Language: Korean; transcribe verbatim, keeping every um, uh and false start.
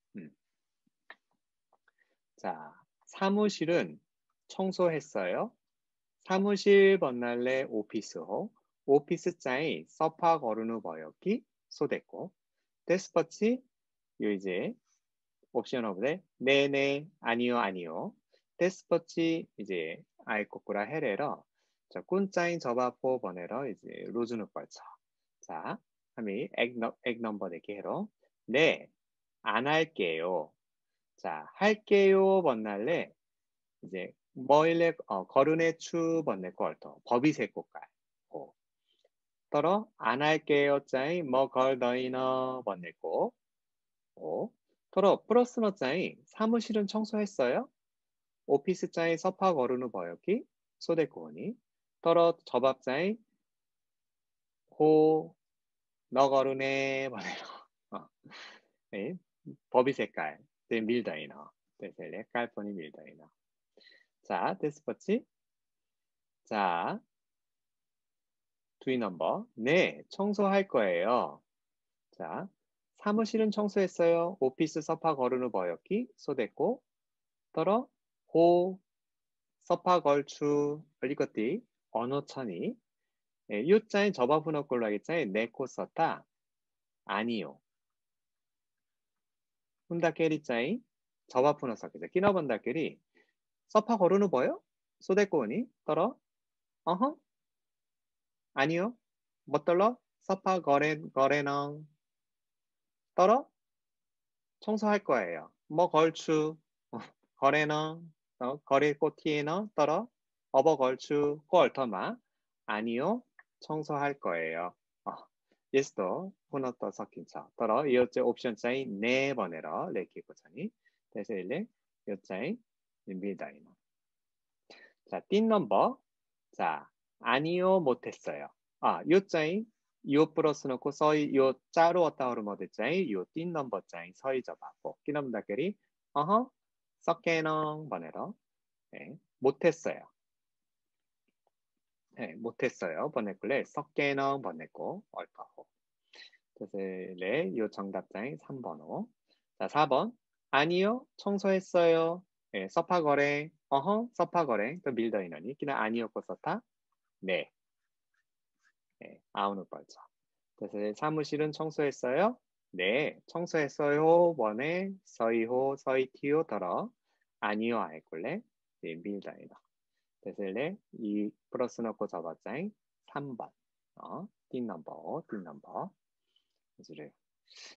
음. 자, 사무실은 청소했어요. 사무실 번날레 오피스호. 오피스자이 서파 거르누 버였기 소됐고. 데스퍼치 요 이제 옵션 오브데 네네 아니요 아니요. 데스퍼치 이제 아이코쿠라 헤레러. 자, 꾼짜인 저바포 번에러 이제 로즈누 뻘쳐. 자, 하미 액, 너, 액 넘버 네개 해로. 네, 안 할게요. 자, 할게요 번날레 이제 뭐일레 어, 거르네 추 번네 꼴터 법이세 꽃갈 고 떨어 안 할게요 짜이 뭐걸 너희너 번네 꼬 오 떨어 플러스 너 짜이 사무실은 청소했어요? 오피스 짜이 서파 거르누 버였기 소데코니 떨어 저밥 짜이 호 너거르네 번네로 어, 네, 법이 색깔 네, 밀다이너 네, 깔뻔이 밀다이너 자 데스퍼치 자 두이 넘버. 네, 청소할 거예요. 자, 사무실은 청소했어요. 오피스 서파 거르누 버였기 소됐고 떨어 호 서파 걸추 얼리것띠 언어천이 예, 요자인 저바분어 꼴로 하겠자인 네코 썼다 아니요. 훈다케리자인 저바분어 썼겠죠. 끼너번다케리 서파 거르누 버요? 소됐고니 떨어 어허 아니요. 뭐 떨러 서파 거레 거레능 떨어 청소할 거예요. 뭐 걸추 거래너 어, 거래 꼬티에너 떨어 어버 걸추 꼬얼터마 아니요 청소할 거예요. 어, 예스도 후너떠 섞인차 떨어 이어째 옵션 짜인 네 번에러 레키고자니 대세 일레 요짜인 밀다이너 자, 띵 넘버 자 아니요 못했어요. 아 요짜인 요 플러스 놓고 서이 요 짜로 왔다 오르 모드짜인 요띵 넘버 짜인 서이 접하고 끼넘다끼리 어허 썩게농 번에러 네, 못했어요. 네, 못했어요. 번했길래 썩게농 번했고 얼파호 그래서 네, 요 정답장이 삼 번호 자 사 번 아니요 청소했어요. 네, 서파거래 어허 서파거래 또 밀더이너니 끼나 아니었고 서타 네, 네 아우노 벌죠. 그래서 사무실은 청소했어요? 네, 청소했어요. 원에 서이호 서이티오 더러 아니요 아이꼴레 네, 밀다이너 대신에 이 플러스 넣고 접었자인 삼 번 어, 띵 넘버 띵 넘버 그래요.